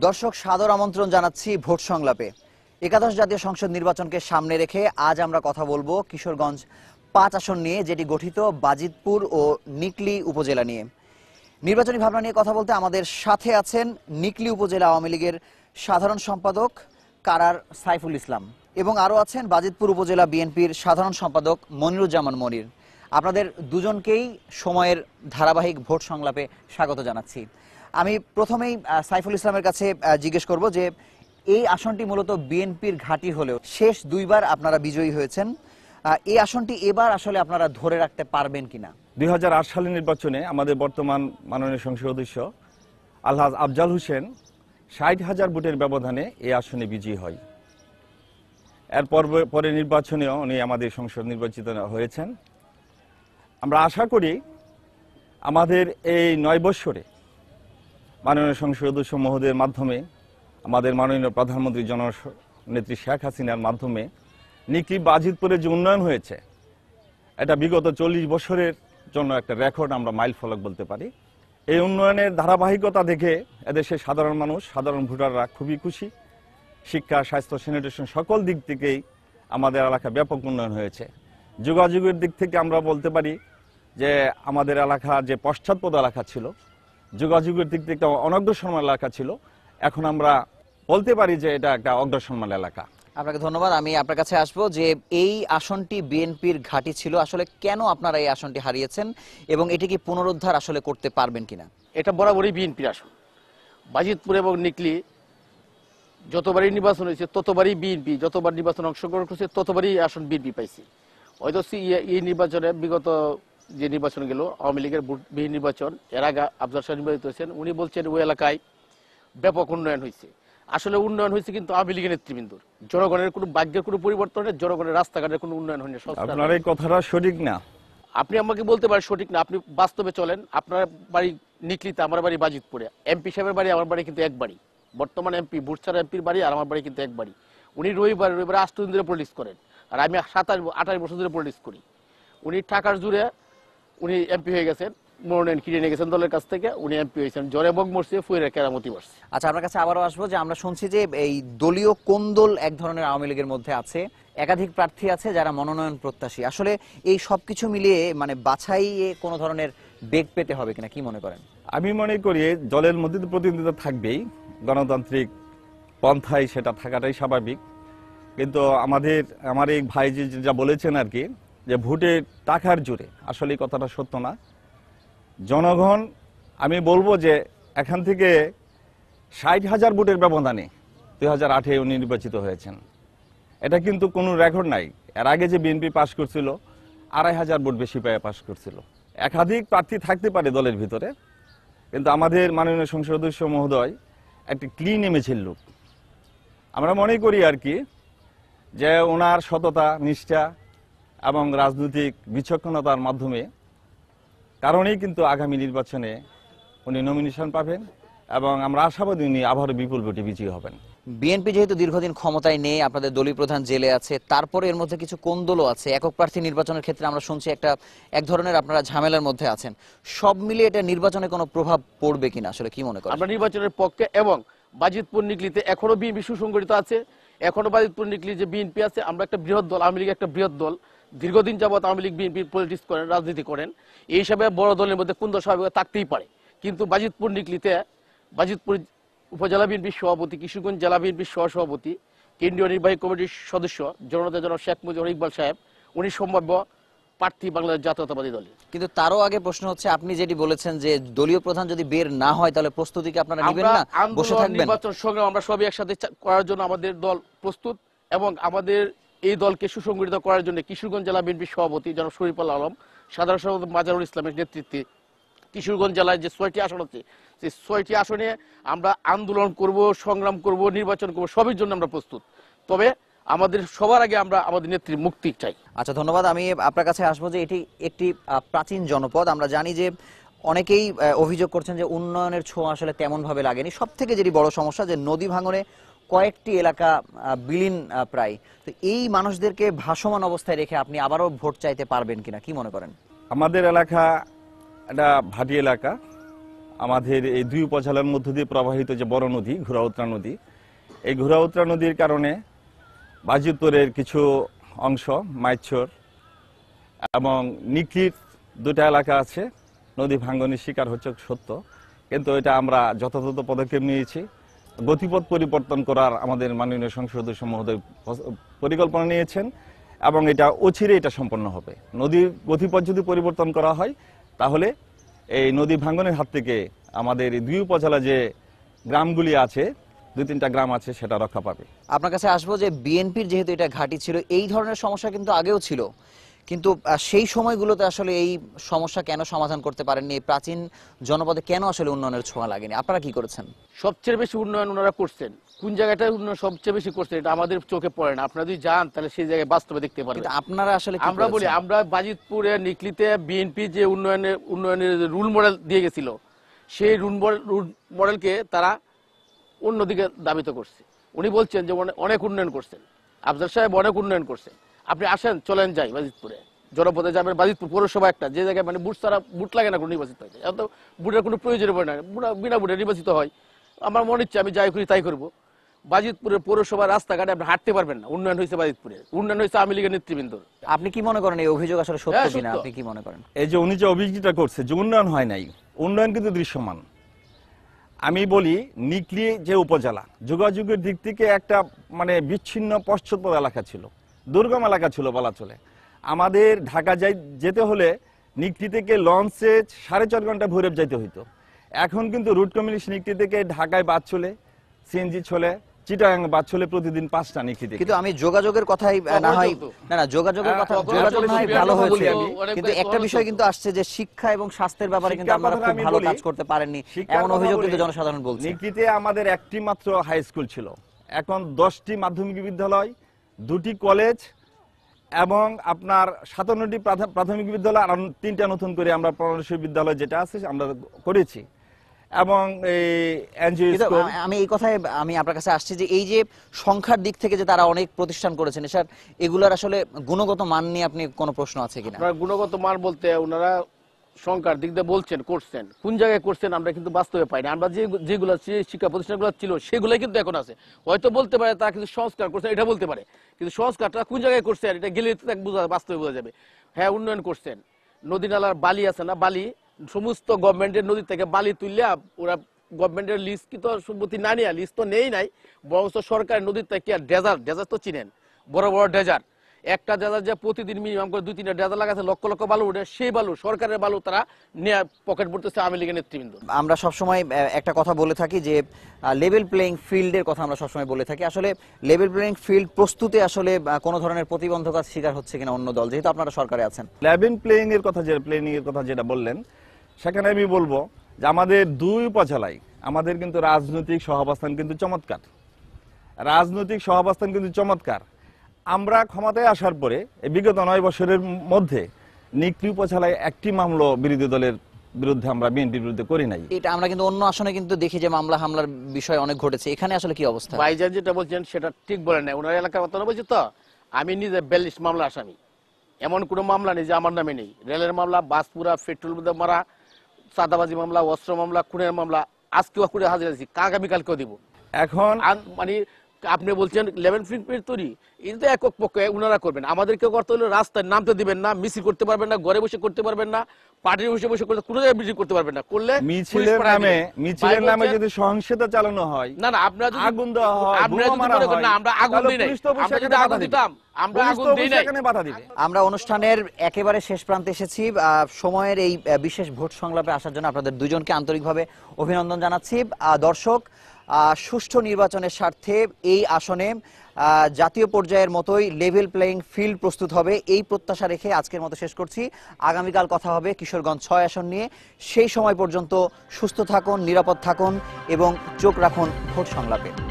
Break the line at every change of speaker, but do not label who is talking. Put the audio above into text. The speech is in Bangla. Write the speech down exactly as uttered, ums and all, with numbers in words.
দর্শক সাদর আমন্ত্রণ জানাচ্ছি ভোট সংলাপে। একাদশ জাতীয় সংসদ নির্বাচনকে সামনে রেখে আজ আমরা কথা বলবো কিশোরগঞ্জ পাঁচ আসন নিয়ে, যেটি গঠিত বাজিতপুর ও নিকলি উপজেলা নিয়ে। নির্বাচনী ভাবনা নিয়ে কথা বলতে আমাদের সাথে আছেন নিকলি উপজেলা আওয়ামী লীগের সাধারণ সম্পাদক কারার সাইফুল ইসলাম এবং আরও আছেন বাজিতপুর উপজেলা বিএনপির সাধারণ সম্পাদক মনিরুজ্জামান মনির। আপনাদের দুজনকেই সময়ের ধারাবাহিক ভোট সংলাপে স্বাগত জানাচ্ছি। আমি প্রথমেই সাইফুল ইসলামের কাছে জিজ্ঞেস করব যে এই আসনটি মূলত বিএনপির ঘাঁটি হলেও শেষ দুইবার আপনারা বিজয়ী হয়েছেন, এই আসনটি এবার আসলে আপনারা ধরে রাখতে পারবেন কিনা?
দুই হাজার আট সালের নির্বাচনে আমাদের বর্তমান মাননীয় সংসদ সদস্য আলহাজ আফজাল হোসেন ষাট হাজার ভোটের ব্যবধানে এই আসনে বিজয়ী হয়। এর পরে নির্বাচনেও উনি আমাদের সংসদ নির্বাচিত হয়েছেন। আমরা আশা করি আমাদের এই নয় বৎসরে মাননীয় সংসদ সদস্য মহোদয়ের মাধ্যমে, আমাদের মাননীয় প্রধানমন্ত্রী জননেত্রী শেখ হাসিনার মাধ্যমে নিকলি বাজিতপুরের যে উন্নয়ন হয়েছে, এটা বিগত চল্লিশ বছরের জন্য একটা রেকর্ড, আমরা মাইল ফলক বলতে পারি। এই উন্নয়নের ধারাবাহিকতা দেখে এদেশের সাধারণ মানুষ, সাধারণ ভোটাররা খুবই খুশি। শিক্ষা, স্বাস্থ্য, স্যানিটেশন সকল দিক থেকেই আমাদের এলাকা ব্যাপক উন্নয়ন হয়েছে। যোগাযোগের দিক থেকে আমরা বলতে পারি যে আমাদের এলাকা যে পশ্চাৎপদ এলাকা ছিল, যোগাযোগের দিক থেকে অনগ্রসরমাল এলাকা ছিল, এখন আমরা বলতে পারি যে এটা একটা অগ্রসরমাল এলাকা।
আপনাকে ধন্যবাদ। আমি আপনার কাছে আসবো যে এই আসনটি বিএনপির ঘাঁটি ছিল, আসলে কেন আপনারা এই আসনটি হারিয়েছেন এবং এটি কি পুনরুদ্ধার আসলে করতে পারবেন কিনা?
এটা বরাবরই বিএনপির আসন। বাজিতপুর এবং নিকলি যতবারই নির্বাচন হয়েছে ততবারই বিএনপি, যতবার নির্বাচন অংশগ্রহণ করছে ততবারই আসন বিএনপি পাইছে। হয়তো এই নির্বাচনে বিগত যে নির্বাচন গেল আওয়ামী লীগের বিহীন নির্বাচন, এর আগে আফজাল সাহেব নির্বাচিত হয়েছেন, উনি বলছেন ওই এলাকায় ব্যাপক উন্নয়ন হয়েছে। আসলে উন্নয়ন হয়েছে কিন্তু আওয়ামী লীগের নেতৃবৃন্দর, জনগণের কোনো ভাগ্যের কোনো পরিবর্তন নেই, জনগণের রাস্তাঘাটের কোনো উন্নয়ন হয়নি।
আপনার এই কথাটা সঠিক না।
আপনি আমাকে বলতে পারেন সঠিক না, আপনি বাস্তবে চলেন। আপনার বাড়ি নিকলিতে, আমার বাড়ি বাজিতপুরে। এমপি সাহেবের বাড়ি আমার বাড়ি কিন্তু এক বাড়ি। বর্তমান এমপি বুটসার এমপির বাড়ি আর আমার বাড়ি কিন্তু এক বাড়ি। উনি রবিবার রবিবার আষ্ট দিন ধরে পলিটিক্স করেন আর আমি সাতাশ আঠাশ বছর ধরে পলিটিক্স করি। উনি টাকার জুড়ে উনি এমপি হয়ে গেছেন, মনোনয়ন কিনে নিয়ে গেছেন দলের কাছ থেকে, উনি এমপি হয়েছেন। জ্বরে বগ মরছে, ফুয়ের কেরামতি মরছে।
আচ্ছা, আপনার কাছে আবারও আসবো যে আমরা শুনছি যে এই দলীয় কোন্দল এক ধরনের আওয়ামী লীগের মধ্যে আছে, একাধিক প্রার্থী আছে যারা মনোনয়ন প্রত্যাশী। আসলে এই সবকিছু মিলিয়ে মানে বাছাইয়ে কোনো ধরনের বেগ পেতে হবে কিনা, কি মনে করেন?
আমি মনে করি দলের মধ্যে তো প্রতিনিধিত্ব থাকবেই, গণতান্ত্রিক পন্থায় সেটা থাকাটাই স্বাভাবিক। কিন্তু আমাদের আমার এই ভাই যে যা বলেছেন আর কি, যে ভোটের টাকার জোরে, আসলে এই কথাটা সত্য না। জনগণ, আমি বলবো যে এখান থেকে ষাট হাজার ভোটের ব্যবধানে দুই হাজার আটে উনি নির্বাচিত হয়েছেন। এটা কিন্তু কোনো রেকর্ড নাই। এর আগে যে বিএনপি পাশ করছিল আড়াই হাজার ভোট বেশি পেয়ে পাশ করছিল। একাধিক প্রার্থী থাকতে পারে দলের ভিতরে, কিন্তু আমাদের মাননীয় সংসদ সদস্য মহোদয় একটি ক্লিন ইমেজের লোক। আমরা মনে করি আর কি যে ওনার সততা, নিষ্ঠা এবং রাজনৈতিক বিচক্ষণতার মাধ্যমে কারণেই কিন্তু আগামী নির্বাচনে উনি নমিনেশন পাবেন এবং আমরা আশাবাদী উনি আবারও বিপুল ভোটে বিজয়ী হবেন।
বিএনপি যেহেতু দীর্ঘদিন ক্ষমতায় নেই, আপনাদের দলীয় প্রধান জেলে আছে, তারপরে এর মধ্যে কিছু কোন্দলও আছে। একক প্রার্থী নির্বাচনের ক্ষেত্রে আমরা শুনছি একটা এক ধরনের আপনারা ঝামেলার মধ্যে আছেন। সব মিলিয়ে এটা নির্বাচনে কোনো প্রভাব পড়বে কিনা, আসলে কি মনে করেন?
আমরা নির্বাচনের পক্ষে এবং বাজিতপুর নিকলিতে এখনো বিএনপি সুসংগঠিত আছে। এখনো বাজিতপুর নিকলি যে বিএনপি আছে, আমরা একটা বৃহৎ দল, আওয়ামী লীগ একটা বৃহৎ দল। দীর্ঘদিন যাবৎ আওয়ামী লীগ বিএনপি পলিটিক্স করেন, রাজনীতি করেন। এই হিসাবে বড় দলের মধ্যে কুন্দল স্বাভাবিক থাকতেই পারে। কিন্তু বাজিতপুর নিকলিতে বাজিতপুর উপজেলা বিএনপির সভাপতি, কিশোরগঞ্জ জেলা বিএনপির সহসভাপতি, কেন্দ্রীয় নির্বাহী কমিটির সদস্য জননেতা জনাব শেখ মুজিবুর ইকবাল সাহেব, উনি সম্ভাব্য প্রার্থী বাংলাদেশ জাতীয়তাবাদী দলের।
কিন্তু তারও আগে প্রশ্ন হচ্ছে, আপনি যেটি বলেছেন যে দলীয় প্রধান যদি বের না হয় তাহলে প্রস্তুতি কি আপনারা নেবেন না, বসে থাকবেন?
নির্বাচন সংগ্রাম আমরা সবাই একসাথে করার জন্য আমাদের দল প্রস্তুত এবং আমাদের এই দলকে সুসংগঠিত করার জন্য কিশোরগঞ্জ জেলা বিএনপির সভাপতি জনাব শরীফুল আলম, সাধারণ সম্পাদক মাজারুল ইসলামের নেতৃত্বে কিশোরগঞ্জ জেলায় যে ছয়টি আসন আছে, সেই ছয়টি আসনে আমরা আন্দোলন করব, সংগ্রাম করব, নির্বাচন করব, সবের জন্য আমরা প্রস্তুত। তবে আমাদের সবার আগে আমরা আমাদের নেত্রীর মুক্তি চাই।
আচ্ছা, ধন্যবাদ। আমি আপনার কাছে আসবো যে এটি একটি প্রাচীন জনপদ। আমরা জানি যে অনেকেই অভিযোগ করছেন যে উন্নয়নের ছোঁয়া আসলে তেমন ভাবে লাগেনি। সব থেকে যেটি বড় সমস্যা যে নদী ভাঙনে কয়েকটি এলাকা বিলীন প্রায়। তো এই মানুষদেরকে ভাসমান অবস্থায় রেখে আপনি আবারও ভোট চাইতে পারবেন কিনা, কি মনে করেন?
আমাদের এলাকা একটা ভাটি এলাকা, আমাদের এই দুই উপজেলার মধ্য দিয়ে প্রবাহিত যে বড় নদী ঘোড়াউত্রা নদী, এই ঘোড়াউত্রা নদীর কারণে বাজিতপুরের কিছু অংশ মাইচর এবং নিকলির দুটা এলাকা আছে নদী ভাঙ্গনের শিকার হচ্ছে সত্য, কিন্তু এটা আমরা যথাযথ পদক্ষেপ নিয়েছি। গতিপথ পরিবর্তন করার আমাদের মাননীয় সংসদ সদস্য মহোদয় পরিকল্পনা নিয়েছেন এবং এটা অচিরে এটা সম্পন্ন হবে। নদীর গতিপথ যদি পরিবর্তন করা হয় তাহলে এই নদী ভাঙ্গনের হাত থেকে আমাদের এই দুই উপজেলা যে গ্রামগুলি আছে, দুই তিনটা গ্রাম আছে, সেটা রক্ষা পাবে।
আপনার কাছে আসবো যে বিএনপির যেহেতু এটা ঘাঁটি ছিল, এই ধরনের সমস্যা কিন্তু আগেও ছিল, কিন্তু সেই সময়গুলোতে আসলে এই সমস্যা কেন সমাধান করতে পারেননি? প্রাচীন জনপদে কেন আসলে উন্নয়নের ছোঁয়া লাগেনি? আপনারা কি করেছেন?
সবচেয়ে বেশি উন্নয়ন ওনারা করছেন, কোন জায়গাটায় উন্নয়ন সবচেয়ে বেশি করছেন এটা আমাদের চোখে পড়ে না। আপনারা যদি যান তাহলে সেই জায়গায় বাস্তবে দেখতে পারবেন।
আপনারা আসলে
আমরা বলি আমরা বাজিতপুরে নিকলিতে বিএনপি যে উন্নয়নের উন্নয়নের রুল মডেল দিয়ে গেছিল, সেই রুল মডেলকে তারা অন্যদিকে দাবিত করছে। উনি বলছেন যে অনেক উন্নয়ন করছেন, আফজাল সাহেব অনেক উন্নয়ন করছেন। আপনি আসেন, চলেন যাই বাজিতপুরে, জনপদে যাবেন। বাজিতপুর পৌরসভা একটা যে জায়গায় মানে বুট ছাড়া বুট লাগে না কোনো নির্বাচিত হয়েছে, এত বুটের কোনো প্রয়োজন পড়ে না, বিনা বুটে নির্বাচিত হয়। আমার মনে ইচ্ছে আমি যাই করি তাই করবো। বাজিতপুরের পৌরসভা রাস্তাঘাটে আপনি হাঁটতে পারবেন না। উন্নয়ন হয়েছে বাজিতপুরে, উন্নয়ন হয়েছে আওয়ামী লীগের নেতৃবৃন্দ।
আপনি কি মনে করেন এই অভিযোগ আসলে সত্য কিনা? আপনি কি মনে করেন
এই যে উনি যে অভিযোগটা করছে যে উন্নয়ন হয় নাই, উন্নয়ন কিন্তু দৃশ্যমান। আমি বলি নিকলি যে উপজেলা যোগাযোগের দিক থেকে একটা মানে বিচ্ছিন্ন পশ্চাৎপদ এলাকা ছিল, দুর্গম এলাকা ছিল বলা চলে। আমাদের ঢাকা যাই যেতে হলে নিকলি থেকে লঞ্চে সাড়ে চার ঘন্টা ভৈরব যাইতে হইতো। এখন কিন্তু রুট কমিউনিকেশন নিকলি থেকে ঢাকায় বাস চলে, সিএনজি চলে, চিটাগাং বাস চলে প্রতিদিন পাঁচটা নিকলি থেকে।
কিন্তু আমি যোগাযোগের কথাই না হয় না না যোগাযোগের কথা যোগাযোগ না হয় ভালো হয়েছে, কিন্তু একটা বিষয় কিন্তু আসছে যে শিক্ষা এবং স্বাস্থ্যের ব্যাপারে কিন্তু আপনারা খুব ভালো কাজ করতে পারেননি, এমন অভিযোগ কিন্তু জনসাধারণ বলছে।
নিকলিতে আমাদের একটি মাত্র হাই স্কুল ছিল, এখন দশটি মাধ্যমিক বিদ্যালয়, দুটি কলেজ এবং আপনার সাতান্নটি প্রাথমিক বিদ্যালয়, আর তিনটা নতুন করে আমরা পরামর্শ বিদ্যালয় যেটা আছে আমরা করেছি। এবং
আমি এই কথায় আমি আপনার কাছে আসছি যে এই যে সংখ্যার দিক থেকে যে তারা অনেক প্রতিষ্ঠান করেছেন, স্যার এগুলার আসলে গুণগত মান নিয়ে আপনি কোনো প্রশ্ন আছে কিনা?
গুণগত মান বলতে ওনারা সংখ্যার দিক দিয়ে বলছেন করছেন, কোন জায়গায় করছেন আমরা কিন্তু বাস্তবে পাই না। আমরা যে যেগুলো শিক্ষা প্রতিষ্ঠানগুলো ছিল সেগুলোই কিন্তু এখন আছে। হয়তো বলতে পারে তারা কিন্তু সংস্কার করছেন, এটা বলতে পারে, কিন্তু সংস্কারটা কোন জায়গায় করছেন এটা গেলে বোঝা বাস্তবে বোঝা যাবে। হ্যাঁ উন্নয়ন করছেন, নদী নালার বালি আছে না, বালি সমস্ত গভর্নমেন্টের নদী থেকে বালি তুললে ওরা গভর্নমেন্টের লিস্ট কি তো সম্পত্তি না নিয়ে লিস্ট তো নেই নাই, বরং সরকারের নদীর থেকে ডেজার্ট ডেজার্ট তো চিনেন, বড় বড় ডেজার্ট, একটা ডেজার্ট যে প্রতিদিন মিনিমাম করে দুই তিনটা ডেজার্ট লাগাচ্ছে, লক্ষ লক্ষ বালু উঠে, সেই বালু সরকারের বালু তারা নিয়ে পকেট ভরতেছে আওয়ামী লীগের নেতৃবৃন্দ।
আমরা সবসময় একটা কথা বলে থাকি যে লেভেল প্লেইং ফিল্ডের কথা আমরা সবসময় বলে থাকি। আসলে লেভেল প্লেইং ফিল্ড প্রস্তুতে আসলে কোনো ধরনের প্রতিবন্ধকতার শিকার হচ্ছে কিনা অন্য দল, যেহেতু আপনারা সরকারে আছেন?
লেভেল প্লেইং এর কথা যে প্লেইং এর কথা যেটা বললেন, সেখানে আমি বলবো যে আমাদের দুই উপজেলায় আমাদের কিন্তু রাজনৈতিক সহাবস্থান কিন্তু চমৎকার, রাজনৈতিক সহাবস্থান কিন্তু চমৎকার। আমরা ক্ষমতায় আসার পরে বিগত নয় বছরের মধ্যে নিকলি উপজেলায় একটি মামলা বিরোধী দলের বিরুদ্ধে আমরা বিএনপির বিরুদ্ধে করি নাই।
এটা আমরা কিন্তু অন্য আসনে কিন্তু দেখি যে মামলা হামলার বিষয় অনেক ঘটেছে, এখানে আসলে কি অবস্থা?
ভাইজান যেটা বলছেন সেটা ঠিক বলেন না, ওনার এলাকার কথা বলছি তো। আমি নিজে বিয়াল্লিশ মামলা আসামি, এমন কোনো মামলা নেই যে আমার নামে নেই। রেলের মামলা, বাস পুরা, পেট্রোল মারা, চাঁদাবাজি মামলা, অস্ত্র মামলা, খুনের মামলা, আজকেও করে হাজির আছি, আগামীকালকেও দিব।
এখন
মানে আপনি বলছেন লেভেল ফিল্ড তৈরি, এটা একক পক্ষে উনারা করবেন, আমাদেরকে করতে হলে রাস্তায় নামতে দিবেন না, মিছিল করতে পারবেন না, ঘরে বসে করতে পারবেন না, পার্টির বসে বসে করতে কোনো জায়গায় মিছিল করতে পারবেন না। করলে
মিছিলের নামে মিছিলের নামে যদি সহিংসতা চালানো হয়,
না না আপনারা যদি
আগুন দেওয়া হয়,
আপনারা যদি মনে করেন না আমরা আগুন দিই নাই, আমরা যদি আগুন দিতাম আমরা আগুন দিই নাই,
এখানে বাধা দিবে।
আমরা অনুষ্ঠানের একেবারে শেষ প্রান্তে এসেছি। সময়ের এই বিশেষ ভোট সংলাপে আসার জন্য আপনাদের দুজনকে আন্তরিকভাবে অভিনন্দন জানাচ্ছি। দর্শক, সুষ্ঠু নির্বাচনের স্বার্থে এই আসনে জাতীয় পর্যায়ের মতোই লেভেল প্লেইং ফিল্ড প্রস্তুত হবে, এই প্রত্যাশা রেখে আজকের মতো শেষ করছি। আগামীকাল কথা হবে কিশোরগঞ্জ ছয় আসন নিয়ে। সেই সময় পর্যন্ত সুস্থ থাকুন, নিরাপদ থাকুন এবং চোখ রাখুন ভোট সংলাপে।